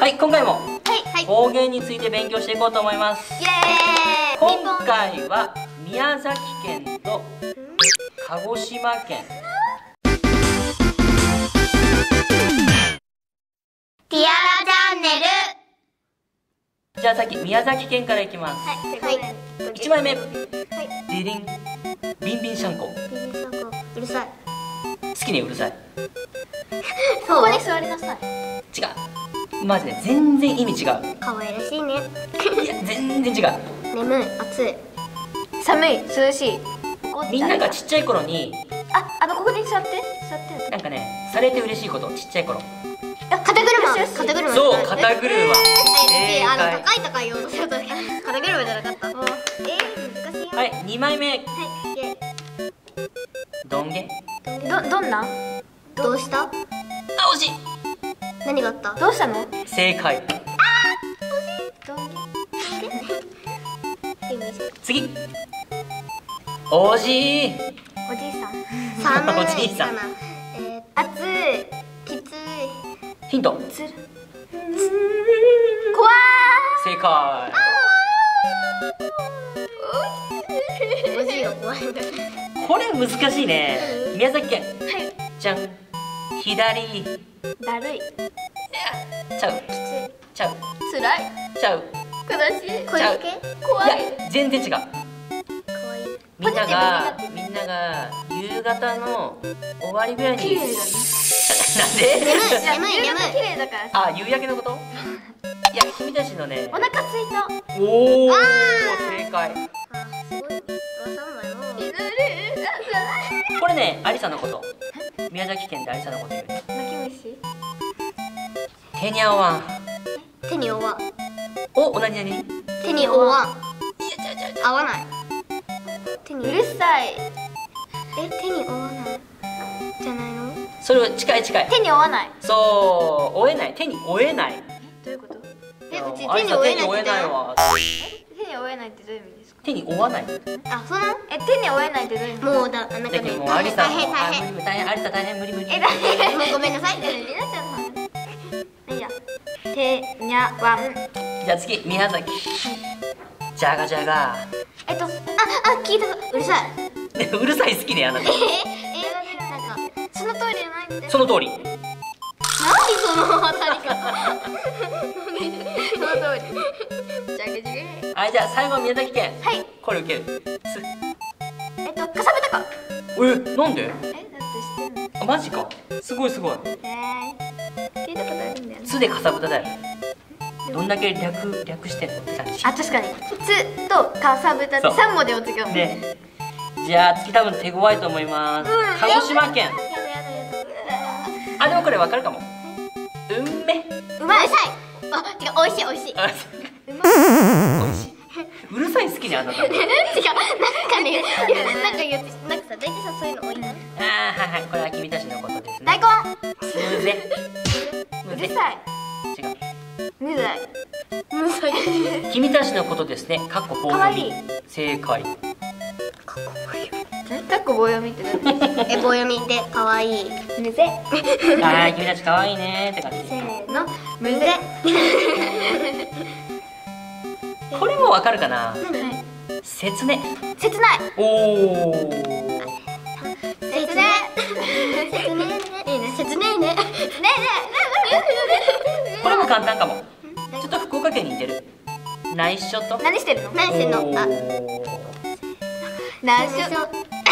はい、今回もはい。 方言について勉強していこうと思います。 イエーイ。 今回は宮崎県と鹿児島県。 ティアラチャンネル。 じゃあ先宮崎県からいきます。 はい。 1枚目、 はい。 デリンビンビンシャンコ。 うるさい。 好きね、うるさい。 ここに座りなさい。 違う、マジで全然意味違う。 可愛らしいね。 いや全然違う。 眠い、暑い、寒い、涼しい。 みんながちっちゃい頃にここに座ってなんかね、されて嬉しいこと、ちっちゃい頃。 肩車。 そう、肩車。 高いよ。肩車じゃなかった。難しいよ。 はい、2枚目、 はい。 どんげ。 どんな？どうした？ あ、惜しい。 何があった？どうしたの？ 正解。次、おじい。 おじいさん。 おじいさん。 暑い、きつい。 ヒント。 怖い。 正解。 おじいよ、怖い。 これ難しいね。宮崎県。 はい。 じゃん。左。 だるい。 ちゃう。 きつい。 ちゃう。 つらい。 ちゃう。 悲しい。 ちゃう。 怖い。 いや、全然違う。 可愛い。 みんなが夕方の終わりぐらいに。 綺麗だね。 なんで？ 眠い。綺麗だからさ。 あ、夕焼けのこと？いや、君たちのね。 お腹空いた。 おお、正解。 すごい。 これね、アリサのこと。宮崎県でアリサのこと言うね。 泣き虫。 手に合わん。 手に負わん。 お、なになに？ 手に負わん。 いや、 合わない。手にうるさい。手に負わないじゃないの？ それは近い。 手に負わない。 そう、負えない。手に負えない。 どういうこと？うちアリサ手に負えないわ。 手に負えないってどういう意味ですか？ 手に負わない。 あ、そうなの？手に負えないってどういう意味？もうなんかね、 もうアリサ大変。 大変、アリサ大変、無理。 もうごめんなさい。りなちゃんの話。はいじゃ。手にゃわん。 じゃあ次、宮崎。じゃがじゃが。 聞いた。うるさい。 うるさい好きね、あなた。 なんかその通りじゃないって。 その通り。 何その当たり方。その通り。じゃがじゃが。 はい、じゃあ最後宮崎県。 はい。 これ受ける。 かさぶたか。 なんで？ だって知ってんの？ あ、マジか。すごい。 聞いたことあるんだよね。 つでかさぶただよ。どんだけ略してんのって感じ。 確かに。つとかさぶたって3文字を違う。 ね。じゃあ次多分手強いと思います。鹿児島県。あ、でもこれわかるかも。 うまい。違う、おいしい。 うまい。おいしい。うるさい好きね、あなた。 違う、なんかさ、大体さ、そういうの多いな。 はい、これは君たちのことですね。 大根。 むぜ。 うるさい。 違う。 むざい。 君たちのことですね。かっこ棒読み。正解。 かっこ棒読みって何？棒読みって可愛い。むぜ。 はい、君たち可愛いねって感じ。 せーの、むぜ。 これもわかるかな。切ね。 切ない。 おお。 切ね。切ねね。 これも簡単かも。ちょっと福岡県に似てる。内緒と。 何してるの？何してんの？内緒と。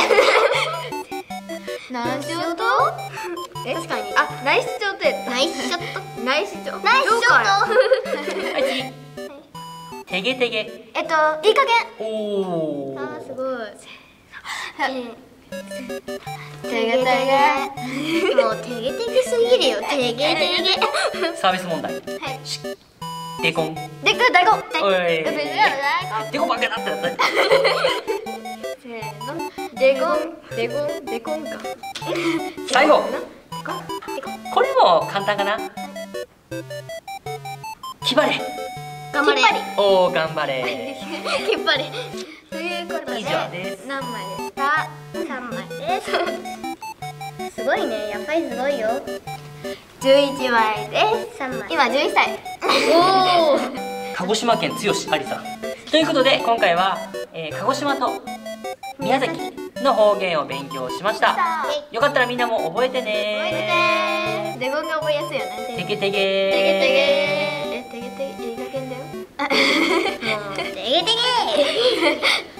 確かに。内緒とやった。内緒と。内緒と。 はい次。てげてげ。 いい加減。 おお。 すごい。てげてげ。もうてげてげすぎるよ。てげてげ。 サービス問題。デコン。 大根。 おい。デコばっかだってなった。 せーの。デコンか。 最後。これも簡単かな。気張れ。 頑張れ。 おお、頑張れ。 きっぱり。ということで以上です。 何枚ですか？3枚です。すごいね、やっぱりすごいよ。 11枚です 3枚。 今11歳おお。 鹿児島県剛ありさんということで、今回は、鹿児島と宮崎の方言を勉強しました。よかったらみんなも覚えてね。 覚えてね。伝言が覚えやすいよね。 てけてげー。 てけてげー。てけてげ、いい加減だよ。 もうてげてげー。